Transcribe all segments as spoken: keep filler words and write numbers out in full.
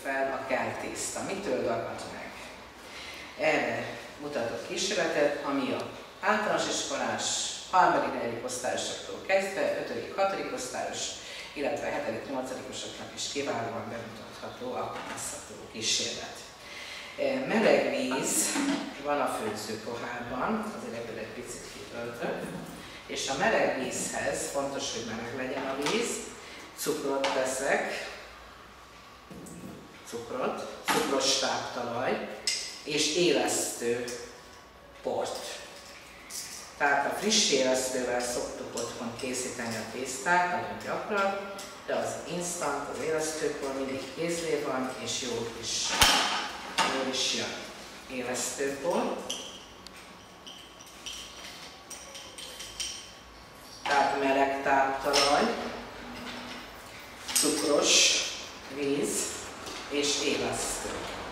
fel a keltészta. Mitől dagad meg? Erre mutatok kísérletet, ami a általános iskolás harmadik negyedik osztályosoktól kezdve ötödik hatodik osztályos, illetve hetedik nyolcadikosoknak is kiválóan bemutatható, alkalmazható kísérlet. Meleg víz van a főzőpohárban, azért ebből egy picit kitöltök, és a meleg vízhez fontos, hogy meleg legyen a víz, cukrot teszek, cukrot, cukros táptalaj és élesztő port. Tehát a friss élesztővel szoktuk otthon készíteni a tésztát, nagyon gyakran, de az instant, az élesztőpor mindig kézlé van, és jó is, jó is jön. Élesztőpor. Tehát meleg táptalaj, cukros víz és élesztő.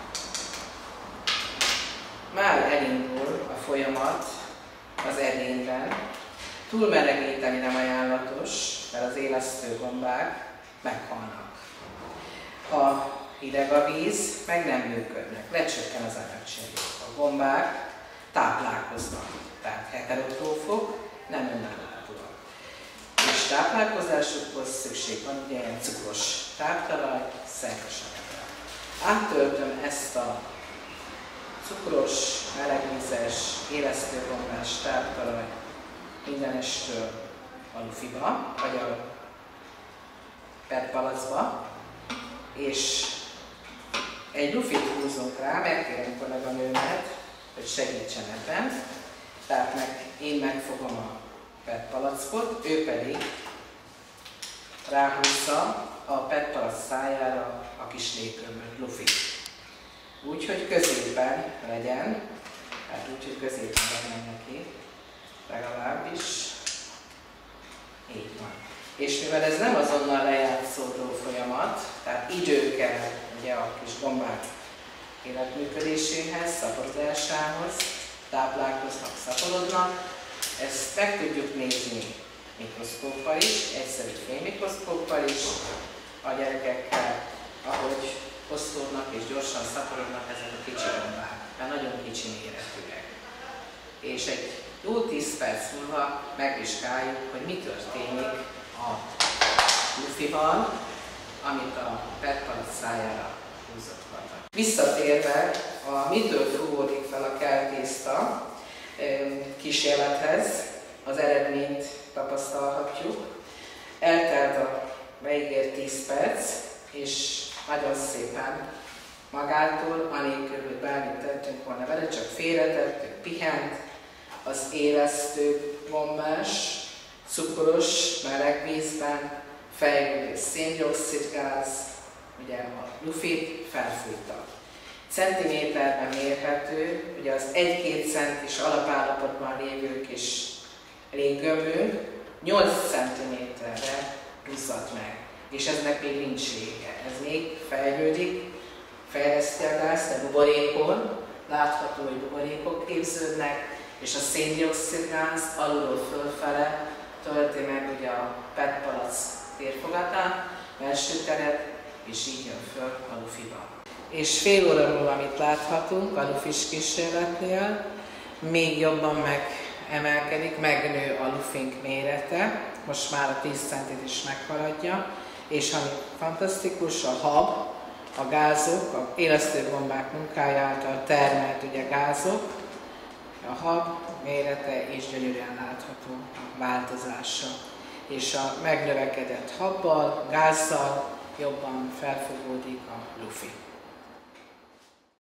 Már elindul a folyamat az edényben. Túlmelegíteni nem ajánlatos, mert az élesztő gombák meghalnak. Ha hideg a víz, meg nem működnek, lecsökken az anyagcseré. A gombák táplálkoznak, tehát heterotrófok, nem önállóak. És táplálkozásukhoz szükség van ugye ilyen cukros táptalaj, szerkesanyagra. Áttöltöm ezt a cukros, melegvízes, élesztőgombás táptalaj mindenestől a lufiba, vagy a pet palacba, és egy lufit húzunk rá, megkérem kolléganőmet, hogy segítsen ebben. Tehát meg, én megfogom a pet palackot, ő pedig ráhúzza a pet palac szájára a kis légkörböt, lufit. Úgy, hogy középen legyen, tehát úgy, hogy középen legyen neki, legalábbis. Így van. És mivel ez nem azonnal lejátszódó folyamat, tehát idő kell ugye a kis gombák életműködéséhez, szaporodásához, táplálkoznak, szaporodnak, ezt meg tudjuk nézni mikroszkóppal is, egyszerű fénymikroszkóppal is, a gyerekekkel, ahogy osztódnak és gyorsan szaporodnak ezek a kicsi gombák, mert nagyon kicsi méretűek. És egy jó tíz perc múlva megvizsgáljuk, hogy mi történik a lufival, amit a pet palac szájára húzott volna. Visszatérve a mitől fúvódik fel a keltészta kísérlethez, az eredményt tapasztalhatjuk. Eltelt a beígért tíz perc, és nagyon szépen magától, anélkül, hogy bármit tettünk volna vele, csak félretettük, pihent, az élesztő gombás, cukros, meleg vízben, fejlődő széndioxid gáz, ugye a lufit felfújta. Centiméterben mérhető, ugye az egy-két centis alapállapotban lévő kis léggömbünk nyolc centiméterre duzzadt meg, és eznek még nincs vége. Ez még fejlődik, fejleszti a gázt, a buborékon, látható, hogy buborékok képződnek, és a széndioxid gáz alulról fölfele tölti meg ugye a pet palac térfogatán, belső teret, és így jön föl a lufiba. És fél óra múlva, amit láthatunk a lufis kísérletnél, még jobban megemelkedik, megnő a lufink mérete, most már a tíz centit is meghaladja, és ami fantasztikus, a hab, a gázok, a élesztőgombák munkája által termelt ugye gázok, a hab mérete is gyönyörűen látható a változása. És a megnövekedett habbal, gázzal jobban felfogódik a lufi.